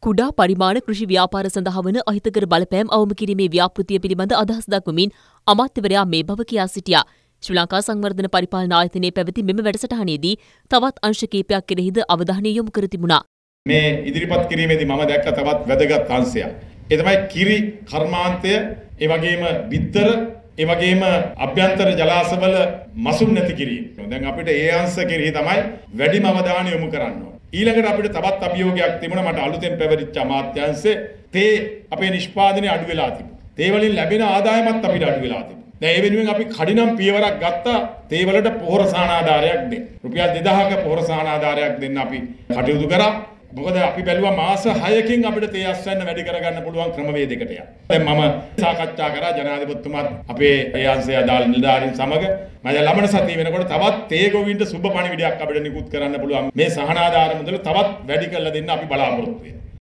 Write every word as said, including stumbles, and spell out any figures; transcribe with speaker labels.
Speaker 1: කුඩා පරිමාණ කෘෂි ව්‍යාපාර සඳහා වන අහිතකර බලපෑම් අවම කිරීමේ ව්‍යාපෘතිය පිළිබඳ අදහස් දක්වමින් අමාත්‍යවරයා මේ බව කියා සිටියා. ශ්‍රී ලංකා සංවර්ධන පරිපාලන ආයතනයේ පැවති මෙම වැඩසටහනේදී තවත් අංශ කිහිපයක් කෙරෙහිද අවධානය යොමු කර තිබුණා.
Speaker 2: මේ ඉදිරිපත් කිරීමේදී මම දැක්ක තවත් වැදගත් අංශයක්. ඒ තමයි කිරි කර්මාන්තය, ඒ වගේම බිත්තර, ඒ වගේම අභ්‍යන්තර ජලාශවල මසුන් නැති කිරීම. දැන් අපිට ඒ අංශ කෙරෙහි තමයි වැඩිම අවධානය යොමු කරන්න ඕනේ. ඊළඟට අපිට තවත් අභියෝගයක් තිබුණා. මට අලුතෙන් පැවරිච්ච අමාත්‍යාංශයේ තේ අපේ නිෂ්පාදනය අඩු වෙලා තිබුණා. තේ වලින් ලැබෙන ආදායමත් අපිට අඩු වෙලා තිබුණා. දැන් ඒ වෙනුවෙන් අපි කඩිනම් පියවරක් ගත්තා තේ වලට පොහොර සානාධාරයක් දෙන්න. රුපියල් දෙදාහක පොහොර සානාධාරයක් දෙන්න අපි කටයුතු කරා. මොකද අපි බැලුවා මාස හයකින් අපිට තේ අස්වැන්න වැඩි කරගන්න පුළුවන් ක්‍රමවේදයකට යන්න. දැන් මම සාකච්ඡා කරා ජනාධිපතිතුමාත් අපේ ඒ අංශයේ අදාළ නිලධාරීන් සමග මම ළමන සතිය වෙනකොට තවත් තේ ගොවීන්ට සුබ පණිවිඩයක් අපිට නිකුත් කරන්න පුළුවන්. මේ සහනාධාර මුදල තවත් වැඩි කරලා දෙන්න අපි බලාපොරොත්තු වෙනවා.